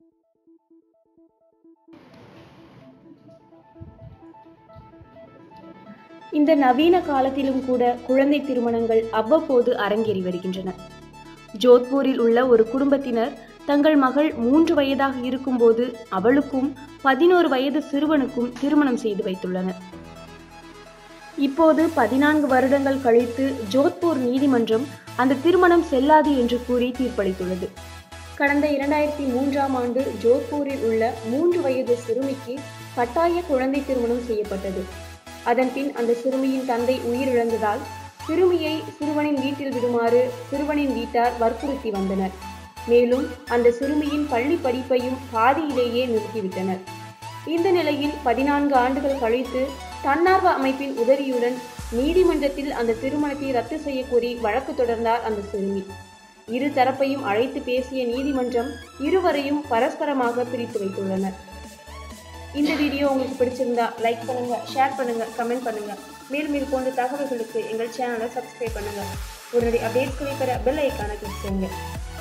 இந்த நவீன காலத்திலும் கூட குழந்தை திருமணங்கள் அவ்வப்போது அரங்கேறி வருகின்றன. ஜோத்பூரில் உள்ள ஒரு குடும்பத்தினர் தங்கள் மகள் 3 வயதாக இருக்கும்போது அவளுக்கும் 11 வயது சிறுவனுக்கும் திருமணம் செய்து வைத்துள்ளனர். இப்போது 14 வருடங்கள் கழித்து ஜோத்பூர் நீதிமன்றம் அந்த திருமணம் செல்லாது என்று கூறி தீர்ப்பளித்துள்ளது. கடந்த 2003ஆம் ஆண்டு ஜோத்பூரில் உள்ள 3 வயது சிறுமிக்கு கட்டாய குழந்தை திருமணம் செய்யப்பட்டது. அதன்பின் அந்த சிறுமியின் தந்தை உயிரிழந்ததால் சிறுமியை சிறுவனின் வீட்டில் விடுமாறு சிறுவனின் வீட்டார் வற்புறுத்தி வந்தனர். மேலும் அந்த சிறுமியின் பள்ளி படிப்பையும் பாதியிலேயே நிறுத்திவிட்டனர். இந்த நிலையில் 14 ஆண்டுகள் கழித்து தன்னார்வ அமைப்பின் உதவியுடன் நீதிமன்றத்தில் அந்த திருமணத்தை ரத்து செய்ய கோரி வழக்கு தொடர்ந்தார் அந்த சிறுமி. இரு தரப்பையும் அழைத்து பேசிய நீதிமன்றம் இருவரையும் பரஸ்பரமாக பிரித்து வைத்துள்ளனர். இந்த வீடியோ உங்களுக்கு பிடிச்சிருந்தா லைக் பண்ணுங்க, ஷேர் பண்ணுங்க, கமெண்ட் பண்ணுங்க. மேலும் இது போன்ற தகவல்களுக்கு எங்கள் சேனலை சப்ஸ்கிரைப் பண்ணுங்க. உடனடி அப்டேட்ஸ்களை பெற பெல் ஐகானை கிளிக் செய்யுங்க.